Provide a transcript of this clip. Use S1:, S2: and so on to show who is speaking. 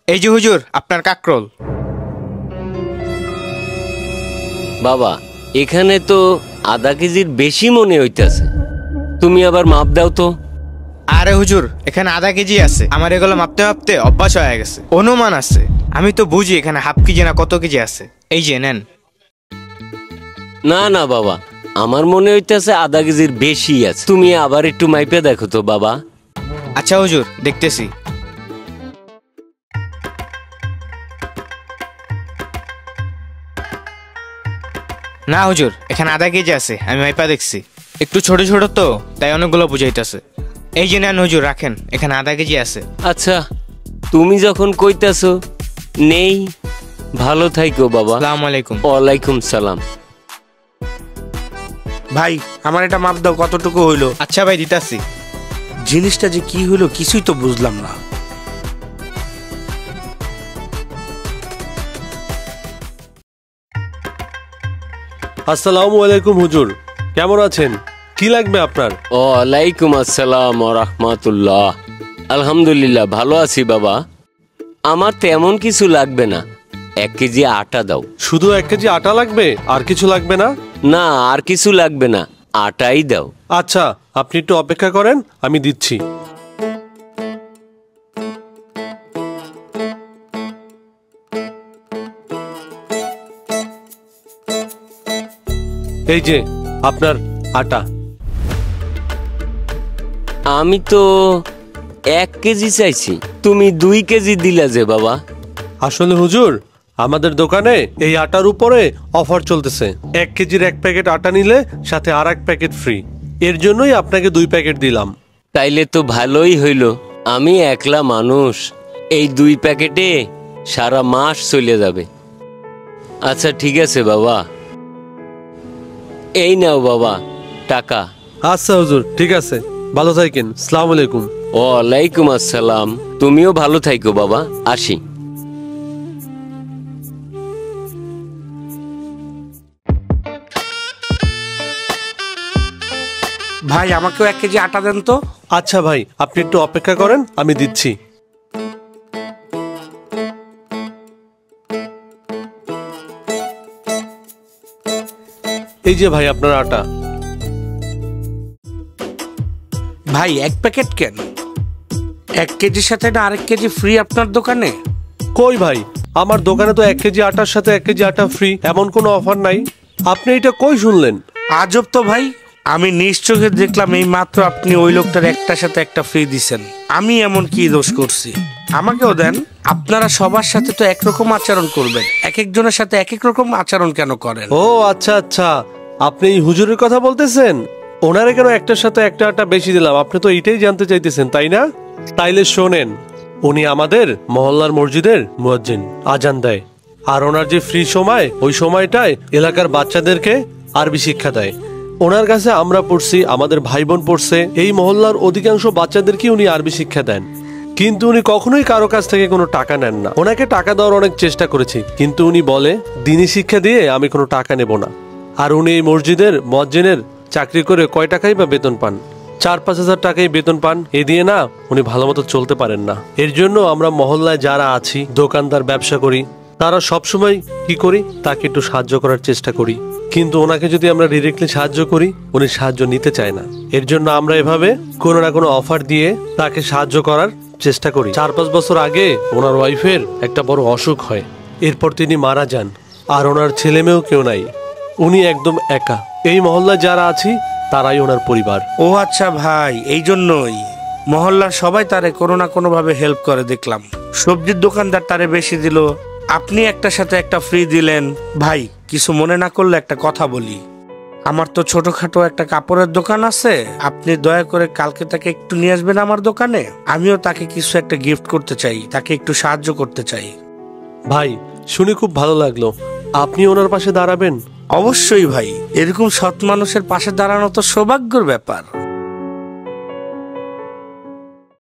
S1: এই যে হুজুর আপনার কাকরোল।
S2: বাবা এখানে তো আধা কেজির বেশি মনে হইতেছে, তুমি আবার মাপ দাও তো।
S1: আরে হুজুর এখানে আধা কেজি আছে, আমার এগুলো মাপতে মাপতে অভ্যাস হয়ে গেছে, অনুমান আছে, আমি তো বুঝি এখানে হাফ কেজি না কত কেজি আছে। এই যে নেন।
S2: না না বাবা, আমার মনে হইতেছে আধা কেজির বেশি আছে, তুমি আবার একটু মাইপে দেখো তো বাবা।
S1: আচ্ছা হুজুর দেখতেছি। না হুজুর এখানে আধা কেজি আছে, আমি মাইপা দেখছি, একটু ছোট ছোট তো তাই অনেকগুলো বুঝাইতেছে। এই যে নেন হুজুর রাখেন, এখানে আধা কেজি আছে।
S2: আচ্ছা তুমি যখন কইতাছো নেই, ভালো থাইকো বাবা।
S1: আসসালামু আলাইকুম।
S2: ওয়ালাইকুম সালাম।
S3: ভাই আমার এটা মাপ দাও, কতটুকু হইলো?
S1: আচ্ছা ভাই দিতাছি।
S3: জিনিসটা যে কি হইলো কিছুই তো বুঝলাম না।
S4: আসসালামু আলাইকুম হুজুর, কেমন আছেন? কি লাগবে আপনার?
S2: ওয়ালাইকুম আসসালাম ওয়া রাহমাতুল্লাহ। আলহামদুলিল্লাহ ভালো আছি বাবা, আমার তেমন কিছু লাগবে না, 1 কেজি আটা দাও।
S4: শুধু 1 কেজি আটা লাগবে, আর কিছু লাগবে না?
S2: না আর কিছু লাগবে না, আটাই দাও।
S4: আচ্ছা আপনি একটু অপেক্ষা করেন, আমি দিচ্ছি। এই যে আপনার আটা।
S2: আমি তো 1 কেজি চাইছি, তুমি 2 কেজি দিলা যে বাবা।
S4: আসলে হুজুর আমাদের দোকানে এই আটার উপরে অফার চলতেছে, 1 কেজির 1 প্যাকেট আটা নিলে সাথে আর 1 প্যাকেট ফ্রি, এর জন্যই আপনাকে 2 প্যাকেট দিলাম।
S2: তাইলে তো ভালোই হইল, আমি একলা মানুষ, এই 2 প্যাকেটে সারা মাস চলে যাবে। আচ্ছা ঠিক আছে বাবা, এই নাও বাবা টাকা।
S4: আচ্ছা হুজুর ঠিক আছে, ভালো থাকেন। আসসালামু আলাইকুম।
S2: ওয়ালাইকুম আসসালাম, তুমিও ভালো থাইকো বাবা, আসি।
S3: ভাই আমাকেও 1 কেজি আটা দেন তো।
S4: আচ্ছা ভাই আপনি একটু অপেক্ষা করেন, আমি দিচ্ছি। এই যে ভাই আপনার আটা।
S3: ভাই 1 প্যাকেট কেন? 1 কেজির সাথে না আরেক কেজি ফ্রি আপনার দোকানে?
S4: কই ভাই, আমার দোকানে তো 1 কেজি আটার সাথে 1 কেজি আটা ফ্রি, এমন কোনো অফার নাই। আপনি এটা কই শুনলেন?
S3: আজব তো ভাই, আমি নিজ চোখে দেখলাম এই মাত্র আপনি ওই লোকটার একটার সাথে একটা ফ্রি দিছেন। আমি এমন কি দোষ করছি? আমাকেও দেন। আপনারা সবার সাথে তো একরকম আচরণ করবেন, এক একজনের সাথে এক এক রকম আচরণ কেন করেন?
S4: ও আচ্ছা আচ্ছা, আপনি এই হুজুরের কথা বলতেছেন? ওনারে কেন একটার সাথে একটা আটা বেশি দিলাম, আপনি তো এইটাই জানতে চাইতেছেন তাই না? তাইলে শোনেন, উনি আমাদের মহল্লার মসজিদের মুয়াজ্জিন, আজান দেয়, আর ওনার যে ফ্রি সময় ওই সময়টায় এলাকার বাচ্চাদেরকে আরবি শিক্ষা দেয়। ওনার কাছে আমরা পড়ছি, আমাদের ভাই বোন পড়ছে, এই মহল্লার অধিকাংশ বাচ্চাদেরকে উনি আরবি শিক্ষা দেন। কিন্তু উনি কখনোই কারো কাছ থেকে কোনো টাকা নেন না। ওনাকে টাকা দেওয়ার অনেক চেষ্টা করেছি, কিন্তু উনি বলে দিনী শিক্ষা দিয়ে আমি কোনো টাকা নেব না। আর উনি এই মসজিদের মুয়াজ্জিনের চাকরি করে কয় টাকাই বা বেতন পান? 4-5 হাজার টাকাই বেতন পান। এ দিয়ে না উনি ভালো মতো চলতে পারেন না। এর জন্য আমরা মহল্লায় যারা আছি, দোকানদার, ব্যবসা করি, তারা সবসময় কি করি, তাকে একটু সাহায্য করার চেষ্টা করি। কিন্তু ওনাকে যদি আমরা ডিরেক্টলি সাহায্য করি, উনি সাহায্য নিতে চায় না। এর জন্য আমরা এভাবে কোনো না কোনো অফার দিয়ে তাকে সাহায্য করার চেষ্টা করি। 4-5 বছর আগে ওনার ওয়াইফের একটা বড় অসুখ হয়, এরপর তিনি মারা যান, আর ওনার ছেলে মেয়েও কেউ নাই, উনি একদম একা। এই মহল্লায় যারা আছি তারাই ওনার পরিবার।
S3: ও আচ্ছা ভাই, এই জন্যই মহল্লার সবাই তারে কোনো না কোনো ভাবে হেল্প করে দেখলাম। সবজির দোকানদার তারে বেশি দিল, আপনি একটার সাথে একটা ফ্রি দিলেন। ভাই কিছু মনে না করলে একটা কথা বলি, আমার তো ছোটখাটো একটা কাপড়ের দোকান আছে, আপনি দয়া করে কালকে তাকে একটু নিয়ে আসবেন আমার দোকানে। আমিও তাকে কিছু একটা গিফট করতে চাই, তাকে একটু সাহায্য করতে চাই।
S4: ভাই শুনে খুব ভালো লাগলো, আপনি ওনার পাশে দাঁড়াবেন?
S3: অবশ্যই ভাই, এরকম সৎ মানুষের পাশে দাঁড়ানো তো সৌভাগ্যের ব্যাপার।